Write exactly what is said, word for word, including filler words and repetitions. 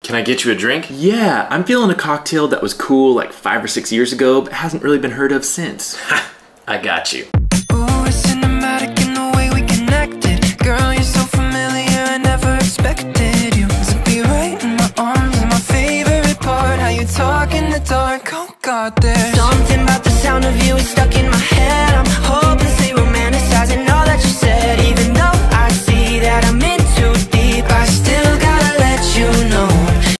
Can I get you a drink? Yeah, I'm feeling a cocktail that was cool like five or six years ago, but hasn't really been heard of since. Ha! I got you.